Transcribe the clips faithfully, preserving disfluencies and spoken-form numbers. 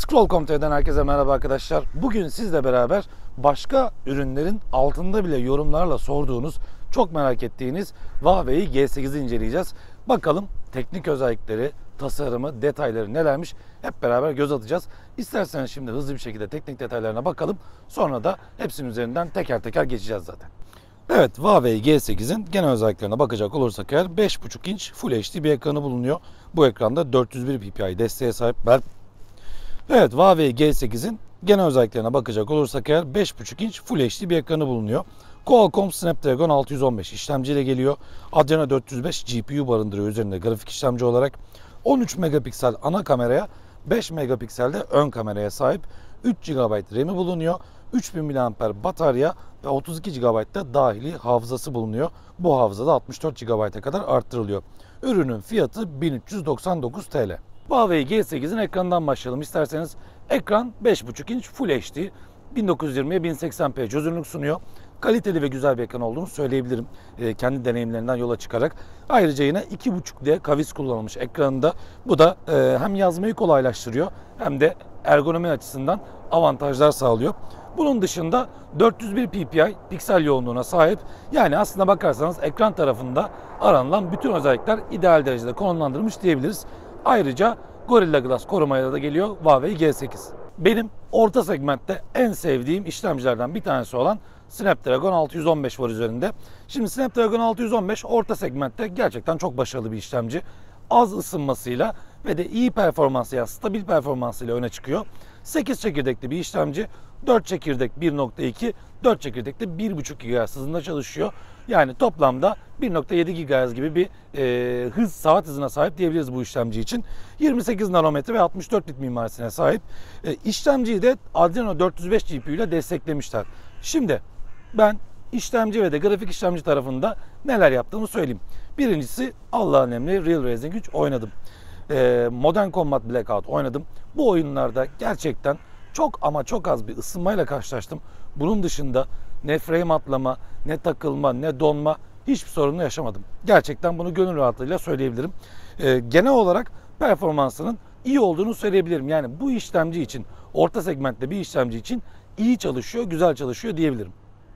Scroll nokta com nokta tr'den herkese merhaba arkadaşlar. Bugün sizle beraber başka ürünlerin altında bile yorumlarla sorduğunuz, çok merak ettiğiniz Huawei G sekizi inceleyeceğiz. Bakalım teknik özellikleri, tasarımı, detayları nelermiş hep beraber göz atacağız. İsterseniz şimdi hızlı bir şekilde teknik detaylarına bakalım. Sonra da hepsinin üzerinden teker teker geçeceğiz zaten. Evet, Huawei G sekizin genel özelliklerine bakacak olursak eğer beş buçuk inç Full H D bir ekranı bulunuyor. Bu ekranda dört yüz bir ppi desteğe sahip. Evet, Huawei G sekizin genel özelliklerine bakacak olursak eğer beş buçuk inç Full H D bir ekranı bulunuyor. Qualcomm Snapdragon altı yüz on beş işlemciyle geliyor. Adreno dört yüz beş G P U barındırıyor üzerinde grafik işlemci olarak. on üç megapiksel ana kameraya, beş megapikselde ön kameraya sahip. üç gigabayt RAM'i bulunuyor. üç bin miliamper batarya ve otuz iki gigabayt da dahili hafızası bulunuyor. Bu hafıza da altmış dört gigabayta kadar arttırılıyor. Ürünün fiyatı bin üç yüz doksan dokuz TL. Huawei G sekizin ekranından başlayalım isterseniz. Ekran beş buçuk inç Full H D, bin dokuz yüz yirmiye bin seksen p çözünürlük sunuyor. Kaliteli ve güzel bir ekran olduğunu söyleyebilirim. E, kendi deneyimlerinden yola çıkarak. Ayrıca yine iki buçuk D kavis kullanılmış ekranında. Bu da e, hem yazmayı kolaylaştırıyor hem de ergonomi açısından avantajlar sağlıyor. Bunun dışında dört yüz bir ppi piksel yoğunluğuna sahip. Yani aslına bakarsanız ekran tarafında aranılan bütün özellikler ideal derecede konumlandırılmış diyebiliriz. Ayrıca Gorilla Glass korumayla da geliyor Huawei G sekiz. Benim orta segmentte en sevdiğim işlemcilerden bir tanesi olan Snapdragon altı yüz on beş var üzerinde. Şimdi Snapdragon altı yüz on beş orta segmentte gerçekten çok başarılı bir işlemci. Az ısınmasıyla ve de iyi performansıyla, stabil performansıyla öne çıkıyor. sekiz çekirdekli bir işlemci. dört çekirdek bir nokta iki, dört çekirdek de bir buçuk gigahertz hızında çalışıyor. Yani toplamda bir nokta yedi gigahertz gibi bir e, hız, saat hızına sahip diyebiliriz bu işlemci için. yirmi sekiz nanometre ve altmış dört bit mimarisine sahip. E, işlemciyi de Adreno dört yüz beş G P U ile desteklemişler. Şimdi ben işlemci ve de grafik işlemci tarafında neler yaptığımı söyleyeyim. Birincisi Allah'ın emri Real Racing üç oynadım. E, Modern Combat Blackout oynadım. Bu oyunlarda gerçekten çok ama çok az bir ısınmayla karşılaştım. Bunun dışında ne frame atlama, ne takılma, ne donma hiçbir sorunu yaşamadım. Gerçekten bunu gönül rahatlığıyla söyleyebilirim. E, genel olarak performansının iyi olduğunu söyleyebilirim. Yani bu işlemci için, orta segmentte bir işlemci için iyi çalışıyor, güzel çalışıyor diyebilirim.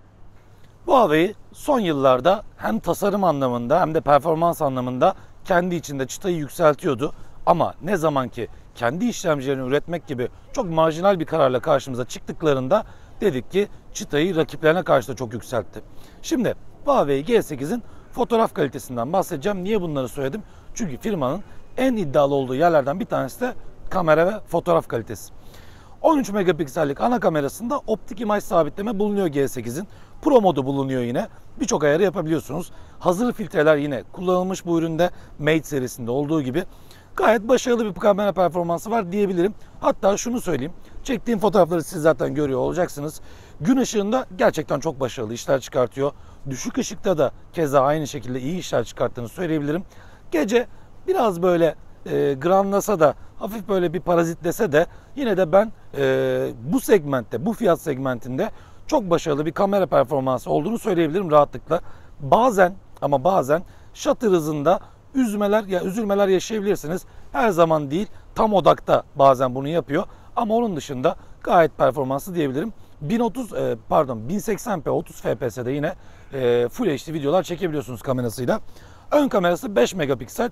Huawei son yıllarda hem tasarım anlamında hem de performans anlamında kendi içinde çıtayı yükseltiyordu. Ama ne zaman ki kendi işlemcilerini üretmek gibi çok marjinal bir kararla karşımıza çıktıklarında dedik ki çıtayı rakiplerine karşı da çok yükseltti. Şimdi Huawei G sekizin fotoğraf kalitesinden bahsedeceğim. Niye bunları söyledim? Çünkü firmanın en iddialı olduğu yerlerden bir tanesi de kamera ve fotoğraf kalitesi. on üç megapiksellik ana kamerasında optik imaj sabitleme bulunuyor G sekizin. Pro modu bulunuyor yine. Birçok ayarı yapabiliyorsunuz. Hazır filtreler yine kullanılmış bu üründe. Mate serisinde olduğu gibi. Gayet başarılı bir kamera performansı var diyebilirim. Hatta şunu söyleyeyim. Çektiğim fotoğrafları siz zaten görüyor olacaksınız. Gün ışığında gerçekten çok başarılı işler çıkartıyor. Düşük ışıkta da keza aynı şekilde iyi işler çıkarttığını söyleyebilirim. Gece biraz böyle e, granlasa da, hafif böyle bir parazitlese de yine de ben e, bu segmentte, bu fiyat segmentinde çok başarılı bir kamera performansı olduğunu söyleyebilirim rahatlıkla. Bazen ama bazen shutter hızında üzmeler ya üzülmeler yaşayabilirsiniz. Her zaman değil, tam odakta bazen bunu yapıyor. Ama onun dışında gayet performanslı diyebilirim. bin otuz pardon bin seksen p otuz F P S'de yine e, Full H D videolar çekebiliyorsunuz kamerasıyla. Ön kamerası beş megapiksel.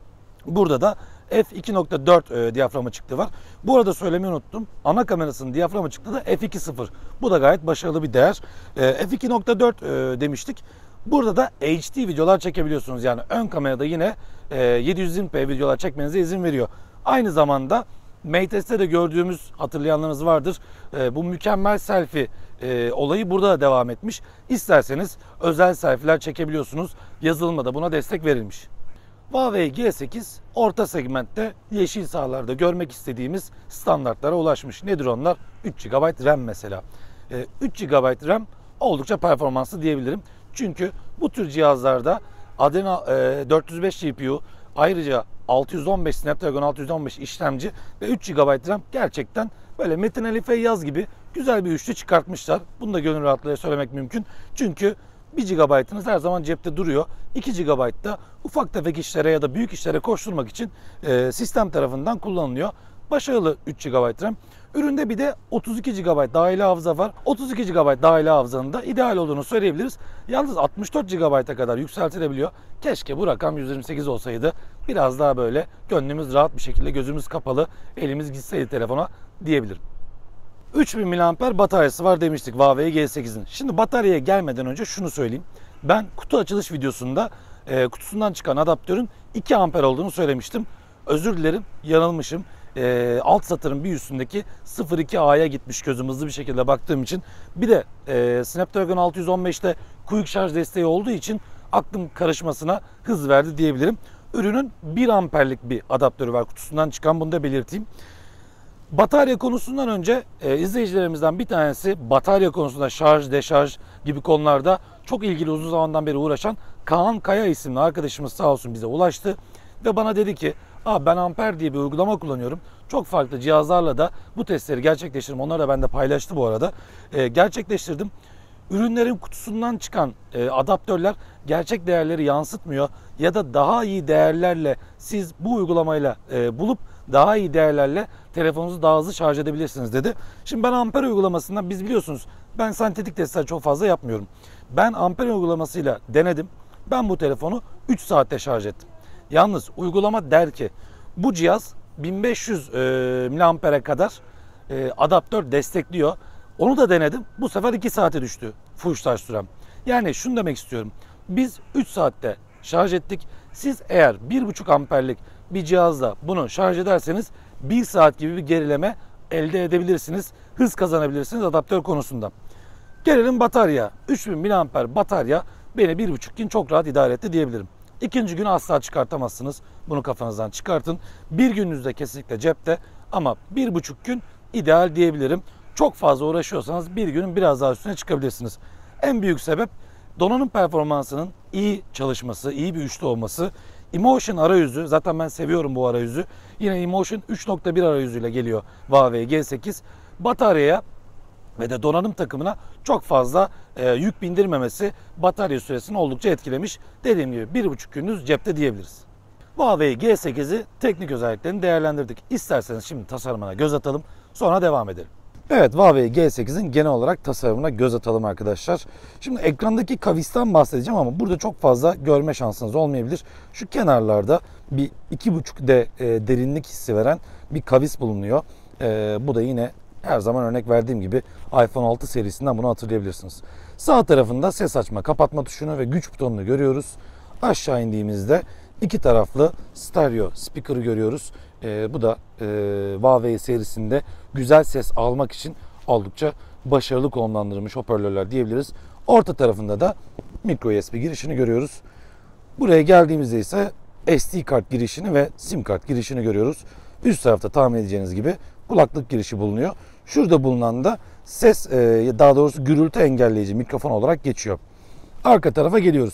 Burada da f iki nokta dört e, diyafram açıklığı var. Bu arada söylemeyi unuttum. Ana kamerasının diyafram açıklığı da f iki nokta sıfır. Bu da gayet başarılı bir değer. E, f iki nokta dört e, demiştik. Burada da H D videolar çekebiliyorsunuz. Yani ön kamerada yine e, yedi yüz yirmi p videolar çekmenize izin veriyor. Aynı zamanda Mate S'te de gördüğümüz, hatırlayanlarınız vardır. E, bu mükemmel selfie e, olayı burada da devam etmiş. İsterseniz özel selfie'ler çekebiliyorsunuz. Yazılımda buna destek verilmiş. Huawei G sekiz orta segmentte yeşil sahalarda görmek istediğimiz standartlara ulaşmış. Nedir onlar? üç gigabayt RAM mesela. E, üç gigabayt RAM oldukça performanslı diyebilirim. Çünkü bu tür cihazlarda Adreno e, dört yüz beş G P U, ayrıca altı yüz on beş Snapdragon altı yüz on beş işlemci ve üç gigabayt RAM gerçekten böyle Metin Ali Feyyaz gibi güzel bir üçlü çıkartmışlar. Bunu da gönül rahatlığıyla söylemek mümkün. Çünkü bir gigabaytınız her zaman cepte duruyor. iki gigabayt da ufak tefek işlere ya da büyük işlere koşturmak için e, sistem tarafından kullanılıyor. Başarılı üç gigabayt RAM. Üründe bir de otuz iki gigabayt dahili hafıza var. otuz iki gigabayt dahili hafızanın da ideal olduğunu söyleyebiliriz. Yalnız altmış dört gigabayta kadar yükseltilebiliyor. Keşke bu rakam yüz yirmi sekiz olsaydı. Biraz daha böyle gönlümüz rahat bir şekilde, gözümüz kapalı, elimiz gitseydi telefona diyebilirim. üç bin miliamper bataryası var demiştik Huawei G sekizin. Şimdi bataryaya gelmeden önce şunu söyleyeyim. Ben kutu açılış videosunda e, kutusundan çıkan adaptörün iki amper olduğunu söylemiştim. Özür dilerim, yanılmışım. E, alt satırın bir üstündeki sıfır iki A'ya gitmiş gözüm hızlı bir şekilde baktığım için. Bir de e, Snapdragon altı yüz on beşte Quick şarj desteği olduğu için aklım karışmasına hız verdi diyebilirim. Ürünün bir amperlik bir adaptörü var kutusundan çıkan, bunu da belirteyim. Batarya konusundan önce e, izleyicilerimizden bir tanesi batarya konusunda şarj, deşarj gibi konularda çok ilgili, uzun zamandan beri uğraşan Kaan Kaya isimli arkadaşımız sağ olsun bize ulaştı. Ve bana dedi ki, Aa, ben Amper diye bir uygulama kullanıyorum. Çok farklı cihazlarla da bu testleri gerçekleştirdim. Onları da ben de paylaştı bu arada. E, gerçekleştirdim. Ürünlerin kutusundan çıkan e, adaptörler gerçek değerleri yansıtmıyor. Ya da daha iyi değerlerle siz bu uygulamayla e, bulup daha iyi değerlerle telefonunuzu daha hızlı şarj edebilirsiniz dedi. Şimdi ben Amper uygulamasından, biz biliyorsunuz ben sentetik testler çok fazla yapmıyorum. Ben Amper uygulamasıyla denedim. Ben bu telefonu üç saatte şarj ettim. Yalnız uygulama der ki bu cihaz bin beş yüz e, miliampere kadar e, adaptör destekliyor. Onu da denedim. Bu sefer iki saate düştü full şarj sürem. Yani şunu demek istiyorum. Biz üç saatte şarj ettik. Siz eğer bir buçuk amperlik bir cihazla bunu şarj ederseniz bir saat gibi bir gerileme elde edebilirsiniz. Hız kazanabilirsiniz adaptör konusunda. Gelelim batarya. üç bin miliamper batarya beni bir buçuk gün çok rahat idare etti diyebilirim. İkinci günü asla çıkartamazsınız. Bunu kafanızdan çıkartın. Bir gününüzde kesinlikle cepte ama bir buçuk gün ideal diyebilirim. Çok fazla uğraşıyorsanız bir günün biraz daha üstüne çıkabilirsiniz. En büyük sebep donanım performansının iyi çalışması, iyi bir üçlü olması. Emotion arayüzü, zaten ben seviyorum bu arayüzü. Yine Emotion üç nokta bir arayüzüyle geliyor Huawei G sekiz. Bataryaya ve de donanım takımına çok fazla e, yük bindirmemesi batarya süresini oldukça etkilemiş. Dediğim gibi bir buçuk gününüz cepte diyebiliriz. Huawei G sekizi teknik özelliklerini değerlendirdik. İsterseniz şimdi tasarımına göz atalım, sonra devam edelim. Evet, Huawei G sekizin genel olarak tasarımına göz atalım arkadaşlar. Şimdi ekrandaki kavisten bahsedeceğim ama burada çok fazla görme şansınız olmayabilir. Şu kenarlarda bir iki buçuk D e, derinlik hissi veren bir kavis bulunuyor. E, bu da yine her zaman örnek verdiğim gibi iPhone altı serisinden bunu hatırlayabilirsiniz. Sağ tarafında ses açma, kapatma tuşunu ve güç butonunu görüyoruz. Aşağı indiğimizde iki taraflı stereo speaker'ı görüyoruz. E, bu da e, Huawei serisinde güzel ses almak için oldukça başarılı konumlandırılmış hoparlörler diyebiliriz. Orta tarafında da micro U S B girişini görüyoruz. Buraya geldiğimizde ise S D kart girişini ve sim kart girişini görüyoruz. Üst tarafta tahmin edeceğiniz gibi kulaklık girişi bulunuyor. Şurada bulunan da ses, daha doğrusu gürültü engelleyici mikrofon olarak geçiyor. Arka tarafa geliyoruz.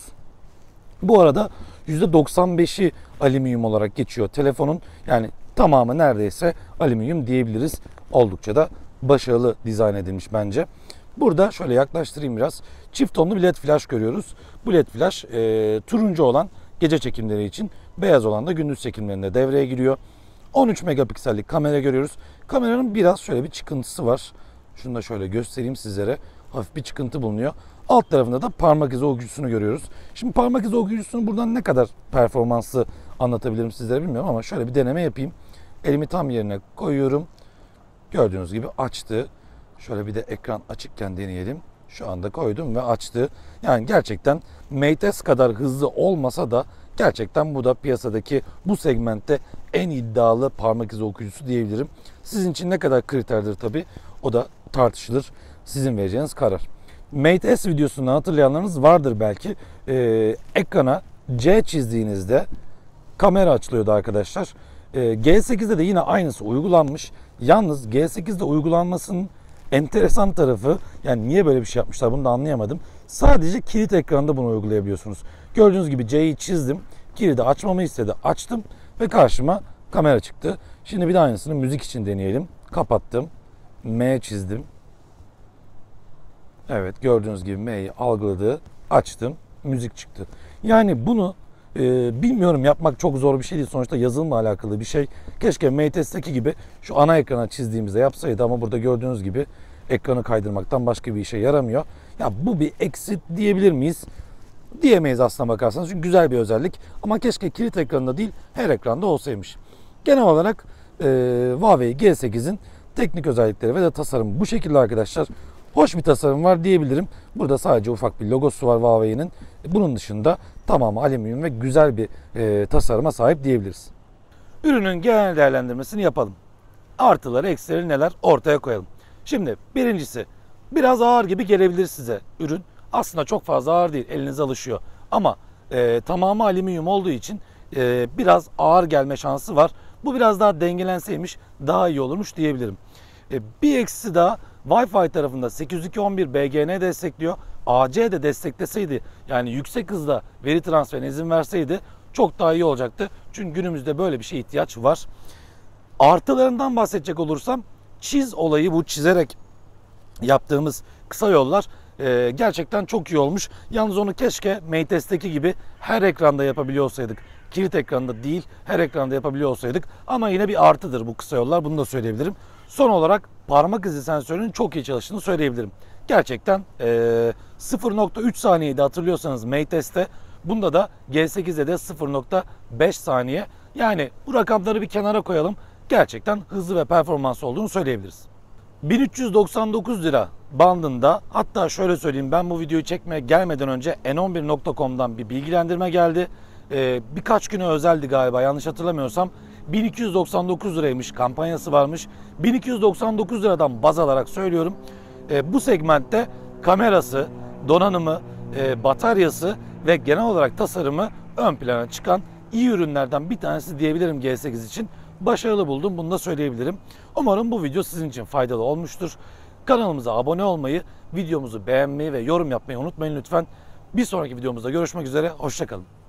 Bu arada yüzde doksan beşi alüminyum olarak geçiyor telefonun. Yani tamamı neredeyse alüminyum diyebiliriz. Oldukça da başarılı dizayn edilmiş bence. Burada şöyle yaklaştırayım biraz. Çift tonlu bir led flash görüyoruz. Bu led flash e, turuncu olan gece çekimleri için, beyaz olan da gündüz çekimlerinde devreye giriyor. on üç megapiksellik kamera görüyoruz. Kameranın biraz şöyle bir çıkıntısı var. Şunu da şöyle göstereyim sizlere. Hafif bir çıkıntı bulunuyor. Alt tarafında da parmak izi okuyucusunu görüyoruz. Şimdi parmak izi okuyucusunu buradan ne kadar performanslı anlatabilirim sizlere bilmiyorum ama şöyle bir deneme yapayım. Elimi tam yerine koyuyorum. Gördüğünüz gibi açtı. Şöyle bir de ekran açıkken deneyelim. Şu anda koydum ve açtı. Yani gerçekten Mate S kadar hızlı olmasa da gerçekten bu da piyasadaki bu segmentte en iddialı parmak izi okuyucusu diyebilirim. Sizin için ne kadar kriterdir tabii, o da tartışılır. Sizin vereceğiniz karar. Mate S videosundan hatırlayanlarınız vardır belki. Ee, ekrana C çizdiğinizde kamera açılıyordu arkadaşlar. Ee, G sekizde de yine aynısı uygulanmış. Yalnız G sekizde uygulanmasının enteresan tarafı, yani niye böyle bir şey yapmışlar bunu da anlayamadım. Sadece kilit ekranda bunu uygulayabiliyorsunuz. Gördüğünüz gibi C'yi çizdim. Kilidi açmamı istedi. Açtım ve karşıma kamera çıktı. Şimdi bir de aynısını müzik için deneyelim. Kapattım. M çizdim. Evet, gördüğünüz gibi M'yi algıladı. Açtım. Müzik çıktı. Yani bunu Ee, bilmiyorum, yapmak çok zor bir şey değil. Sonuçta yazılımla alakalı bir şey. Keşke Mate'deki gibi şu ana ekrana çizdiğimizde yapsaydı ama burada gördüğünüz gibi ekranı kaydırmaktan başka bir işe yaramıyor. Ya bu bir eksi diyebilir miyiz? Diyemeyiz aslına bakarsanız, çünkü güzel bir özellik. Ama keşke kilit ekranında değil, her ekranda olsaymış. Genel olarak e, Huawei G sekizin teknik özellikleri ve de tasarımı bu şekilde arkadaşlar. Hoş bir tasarım var diyebilirim. Burada sadece ufak bir logosu var Huawei'nin. Bunun dışında tamamı alüminyum ve güzel bir e, tasarıma sahip diyebiliriz. Ürünün genel değerlendirmesini yapalım. Artıları, eksileri neler ortaya koyalım. Şimdi birincisi, biraz ağır gibi gelebilir size ürün. Aslında çok fazla ağır değil, elinize alışıyor. Ama e, tamamı alüminyum olduğu için e, biraz ağır gelme şansı var. Bu biraz daha dengelenseymiş daha iyi olurmuş diyebilirim. E, bir eksisi daha, Wi-Fi tarafında sekiz yüz iki nokta on bir B G N destekliyor. A C de destekleseydi, yani yüksek hızda veri transferine izin verseydi çok daha iyi olacaktı. Çünkü günümüzde böyle bir şeye ihtiyaç var. Artılarından bahsedecek olursam, çiz olayı, bu çizerek yaptığımız kısa yollar e, gerçekten çok iyi olmuş. Yalnız onu keşke Mate'deki gibi her ekranda yapabiliyor olsaydık. Kilit ekranda değil, her ekranda yapabiliyor olsaydık. Ama yine bir artıdır bu kısa yollar, bunu da söyleyebilirim. Son olarak parmak izi sensörünün çok iyi çalıştığını söyleyebilirim. Gerçekten e, sıfır nokta üç saniyeydi hatırlıyorsanız Mate'de. Bunda da G sekizde de sıfır nokta beş saniye. Yani bu rakamları bir kenara koyalım. Gerçekten hızlı ve performanslı olduğunu söyleyebiliriz. bin üç yüz doksan dokuz lira bandında, hatta şöyle söyleyeyim, ben bu videoyu çekmeye gelmeden önce N on bir nokta com'dan bir bilgilendirme geldi. Ee, birkaç güne özeldi galiba, yanlış hatırlamıyorsam. bin iki yüz doksan dokuz liraymış, kampanyası varmış. bin iki yüz doksan dokuz liradan baz alarak söylüyorum. Ee, bu segmentte kamerası, donanımı, e, bataryası ve genel olarak tasarımı ön plana çıkan iyi ürünlerden bir tanesi diyebilirim G sekiz için. Başarılı buldum, bunu da söyleyebilirim. Umarım bu video sizin için faydalı olmuştur. Kanalımıza abone olmayı, videomuzu beğenmeyi ve yorum yapmayı unutmayın lütfen. Bir sonraki videomuzda görüşmek üzere, hoşça kalın.